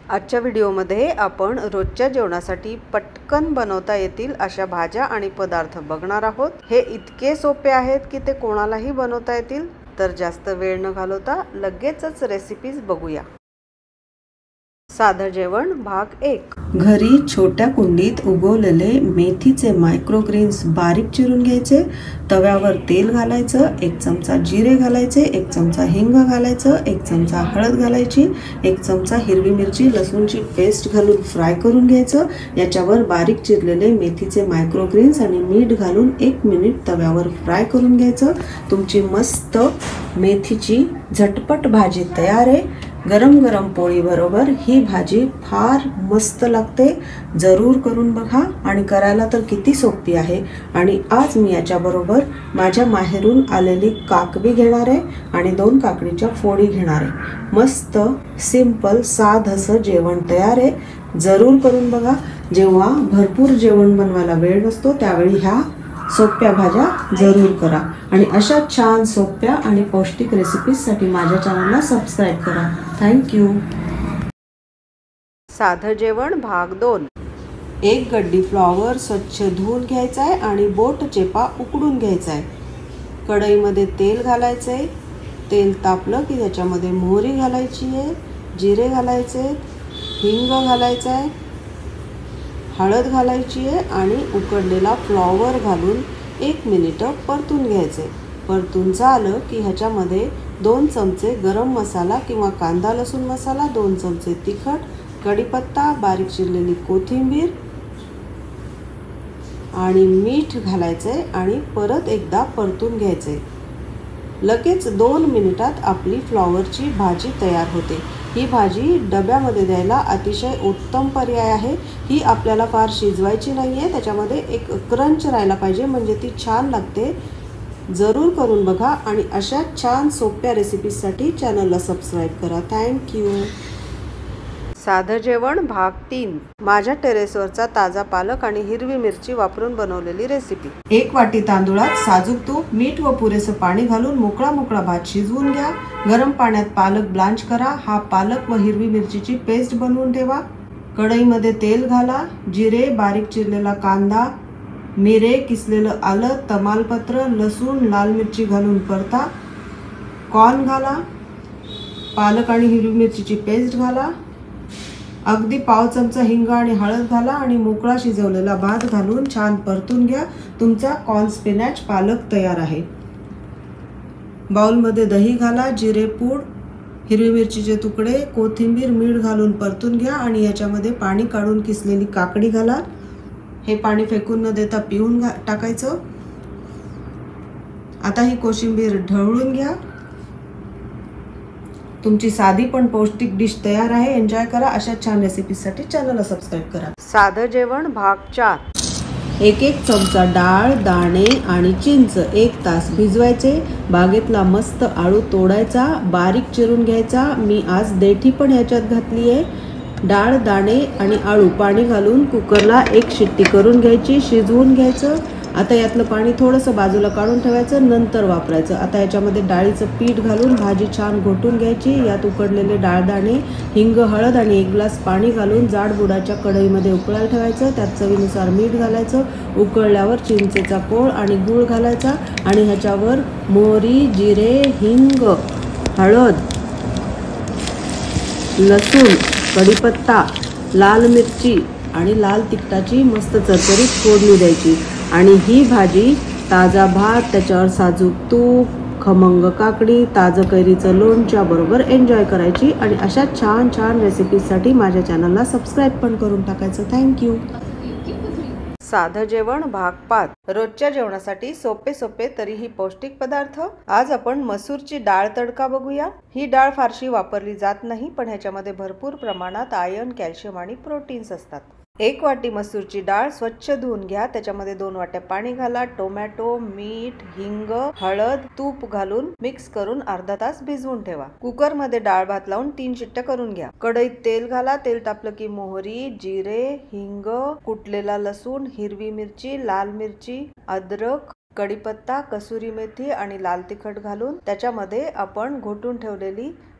आजच्या व्हिडिओमध्ये आपण रोजच्या जेवणासाठी पटकन बनवता येतील अशा भाज्या आणि पदार्थ बघणार आहोत। हे इतके सोपे आहेत की ते कोणालाही बनवता येतील। तर जास्त वेळ न घालवता लगेचच रेसिपीज बघूया। साधं जेवण भाग 1। घरी छोट्या कुंडीत उगवलेले मेथीचे मायक्रोग्रेन्स बारीक चिरून घ्यायचे। तव्यावर तेल घालायचं, 1 चमचा जिरे घालायचे, 1 चमचा हिंग घालायचं, 1 चमचा हळद घालायची, 1 चमचा हिरवी मिरची लसूणची पेस्ट घालून फ्राय करून घ्यायचं। याच्यावर बारीक चिरलेले मेथीचे मायक्रोग्रेन्स आणि मीठ घालून 1 मिनिट तव्यावर फ्राय करून घ्यायचं। तुमची मस्त मेथीची झटपट भाजी तयार आहे। गरम गरम पोळी बरोबर ही भाजी फार मस्त लागते। जरूर करून बघा आणि करायला तर किती सोपी आहे। आणि आज मी याच्या बरोबर माझ्या माहेरून आलेली काकवी घेणार आहे आणि 2 काकडीच्या फोडी घेणार आहे। मस्त सिंपल साधंसं जेवण तयार आहे। जरूर करून बघा। जेव्हा भरपूर जेवण बनवायला वेळ नसतो त्यावेळी ह्या सोप्या भाज्या जरूर करा आणि अशा छान सोप्या आणि पौष्टिक रेसिपीजसाठी माझ्या चॅनलला सबस्क्राइब करा। थँक्यू। साधं जेवण भाग 2। 1 गड्डी फ्लॉवर स्वच्छ धुवून घ्यायचा आहे आणि बोट चेपा उकडून घ्यायचा आहे। कढईमध्ये तेल घालायचं आहे। तेल तापलं की त्याच्यामध्ये मोहरी घालायची आहे, जिरे घालायचे, हिंग घालायचा आहे, हळद घालायची आहे आणि उकडलेला फ्लॉवर घालून 1 मिनिट परतून घ्यायचे। परतून झालं की ह्याच्यामध्ये 2 चमचे गरम मसाला किंवा कांदा लसूण मसाला, 2 चमचे तिखट, कढीपत्ता, बारीक चिरलेली कोथिंबीर आणि मीठ घालायचे आणि परत एकदा परतून घ्यायचे। लगेच 2 मिनिटात आपली फ्लॉवरची भाजी तयार होते। ही भाजी डब्यामध्ये द्यायला अतिशय उत्तम पर्याय आहे। ही आपल्याला फार शिजवायची नाही आहे, त्याच्यामध्ये एक क्रंच राहायला पाहिजे म्हणजे ती छान लागते। जरूर करून बघा आणि अशा छान सोप्या रेसिपीजसाठी चॅनलला सबस्क्राइब करा। थँक्यू। साधं जेवण भाग 3। माझ्या टेरेसवरचा ताजा पालक आणि हिरवी मिरची वापरून बनवलेली रेसिपी। 1 वाटी तांदूळात साजूक तूप, मीठ व पुरेसं पाणी घालून मोकळा भात शिजवून घ्या। गरम पाण्यात पालक ब्लांच करा। हा पालक व हिरवी मिरचीची पेस्ट बनवून ठेवा। कढईमध्ये तेल घाला, जिरे, बारीक चिरलेला कांदा, मिरे, किसलेलं आलं, तमालपत्र, लसूण, लाल मिरची घालून परता। कॉर्न घाला, पालक आणि हिरवी मिरचीची पेस्ट घाला, अगदी पाव चमचा हिंग आणि हळद घाला आणि मोकळा शिजवलेला भात घालून छान परतून घ्या। तुमचा कॉर्न स्पिनॅच पालक तयार आहे। बाउलमध्ये दही घाला, जिरे पूड, हिरवी मिरचीचे तुकडे, कोथिंबीर, मीठ घालून परतून घ्या आणि याच्यामध्ये पाणी काढून किसलेली काकडी घाला। हे पाणी फेकून न देता पिळून टाकायचं। आता ही कोशिंबीर ढवळून घ्या। तुमची साधी पण पौष्टिक डिश तयार आहे। एन्जॉय करा। अशा छान रेसिपीजसाठी चॅनलला सबस्क्राइब करा। साधं जेवण भाग 4। 1 चमचा डाळ, दाणे आणि चिंच 1 तास भिजवायचे। बागेतला मस्त आळू तोडायचा, बारीक चिरून घ्यायचा। मी आज देठी पण याच्यात घातली आहे। डाळ, दाणे आणि आळू पाणी घालून कुकरला 1 शिट्टी करून घ्यायची, शिजवून घ्यायचं। आता यातलं पाणी थोडंसं बाजूला काढून ठेवायचं, नंतर वापरायचं। आता याच्यामध्ये डाळीचं पीठ घालून भाजी छान घोटून घ्यायची। यात उकडलेले डाळदाणे, हिंग, हळद आणि 1 ग्लास पाणी घालून जाड बुडाच्या कढईमध्ये उकळायला ठेवायचं। त्यात चवीनुसार मीठ घालायचं। उकळल्यावर चिंचेचा कोळ आणि गूळ घालायचा आणि ह्याच्यावर मोहरी, जिरे, हिंग, हळद, लसूण, कढीपत्ता, लाल मिरची आणि लाल तिखटाची मस्त चरचरीत फोडणी द्यायची। आणि ही भाजी ताजा भात, त्याच्यावर साजूक तूप, खमंग काकडी, ताजं कैरीचं लोणच्या बरोबर एन्जॉय करायची। आणि अशा छान छान रेसिपीजसाठी माझ्या चॅनलला सबस्क्राइब पण करून टाकायचं। थँक्यू। साधं जेवण भाग 5। रोजच्या जेवणासाठी सोपे तरीही पौष्टिक पदार्थ। आज आपण मसूरची डाळ तडका बघूया। ही डाळ फारशी वापरली जात नाही, पण ह्याच्यामध्ये भरपूर प्रमाणात आयर्न, कॅल्शियम आणि प्रोटीन्स असतात। 1 वाटी मसूरची डाळ स्वच्छ धुवून घ्या। त्याच्यामध्ये 2 वाट्या पाणी घाला, टोमॅटो, मीठ, हिंग, हळद, तूप घालून मिक्स करून अर्धा तास भिजवून ठेवा। कुकर मध्ये डाळ भात लावून 3 शिट्ट्या करून घ्या। कढईत तेल घाला। तेल तापलं की मोहरी, जिरे, हिंग, कुटलेला लसूण, हिरवी मिरची, लाल मिरची, अद्रक, कढीपत्ता, कसुरी मेथी आणि लाल तिखट घालून त्याच्यामध्ये आपण घोटून ठेवलेली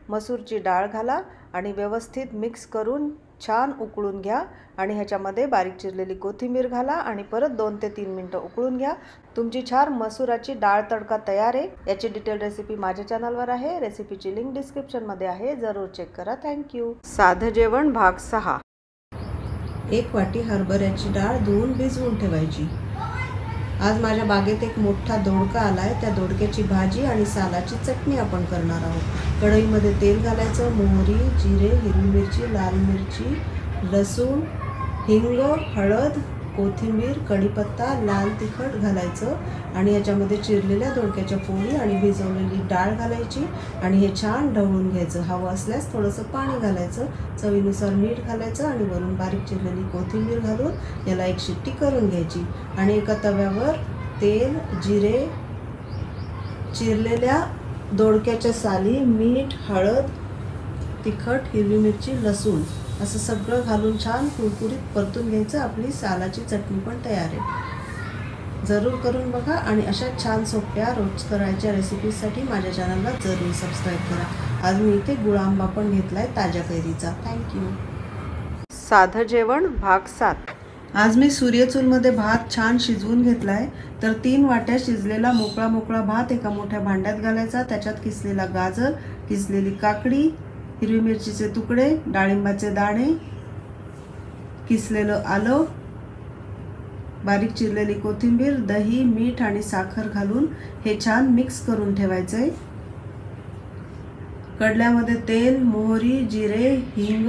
मसूरची डाळ घाला आणि व्यवस्थित मिक्स करून छान उकळून घ्या आणि ह्याच्यामध्ये बारीक चिरलेली कोथिंबीर घाला आणि परत 2 ते 3 मिनिटं उकळून घ्या। तुमची छान मसूराची डाळ तडका तयार आहे। याची डिटेल रेसिपी माझ्या चॅनलवर आहे। रेसिपीची लिंक डिस्क्रिप्शनमध्ये आहे, जरूर चेक करा। थँक्यू। साधं जेवण भाग 6। 1 वाटी हरभऱ्याची डाळ धुवून भिजवून ठेवायची। आज माझ्या बागेत एक मोठा दोडका आलाय, त्या दोडक्याची भाजी आणि सालाची चटणी आपण करणार आहोत। कढईमध्ये तेल घालायचं, मोहरी, जिरे, हिरवी मिरची, लाल मिरची, लसूण, हिंग, हळद, कोथिंबीर, कढीपत्ता, लाल तिखट घालायचं आणि याच्यामध्ये चिरलेल्या दोडक्याच्या फोडी आणि भिजवलेली डाळ घालायची आणि हे छान ढवळून घ्यायचं। हवं असल्यास थोडंसं पाणी घालायचं, चवीनुसार मीठ घालायचं आणि वरून बारीक चिरलेली कोथिंबीर घालून याला एक शिट्टी करून घ्यायची आणि एका तव्यावर तेल, जिरे, चिरलेल्या दोडक्याच्या साली, मीठ, हळद, तिखट, हिरवी मिरची, लसूण असं सगळं घालून छान कुरकुरीत परतून घ्यायचं। आपली सालाची चटणी पण तयार आहे। जरूर करून बघा आणि अशा छान सोप्या रोज करायच्या रेसिपीजसाठी माझ्या चॅनलला जरूर सबस्क्राईब करा। आज मी इथे गुळांबा पण घेतलाय ताज्या कैरीचा। थँक्यू। साधं जेवण भाग 7। आज मी सूर्यचूलमध्ये भात छान शिजवून घेतलाय। तर 3 वाट्या शिजलेला मोकळा भात एका मोठ्या भांड्यात घालायचा। त्याच्यात किसलेला गाजर, किसलेली काकडी, हिरवी मिरचीचे तुकडे, डाळिंबाचे दाणे, किसलेलं आलं, बारीक चिरलेली कोथिंबीर, दही, मीठ आणि साखर घालून हे छान मिक्स करून ठेवायचंय। कढल्यामध्ये तेल, मोहरी, जिरे, हिंग,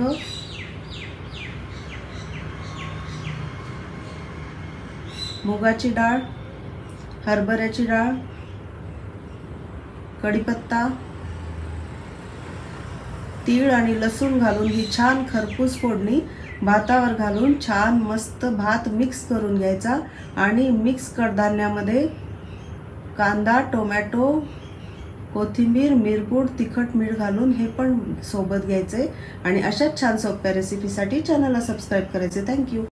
मुगाची डाळ, हरभऱ्याची डाळ, कढीपत्ता, तीळ आणि लसूण घालून ही छान खरपूस फोडणी भातावर घालून छान मस्त भात मिक्स करून घ्यायचा आणि मिक्स कडधान्यामध्ये कांदा, टोमॅटो, कोथिंबीर, मिरपूड, तिखट, मीठ घालून हे पण सोबत घ्यायचे आणि अशाच छान सोप्या रेसिपीसाठी चॅनलला सबस्क्राईब करायचे। थँक्यू।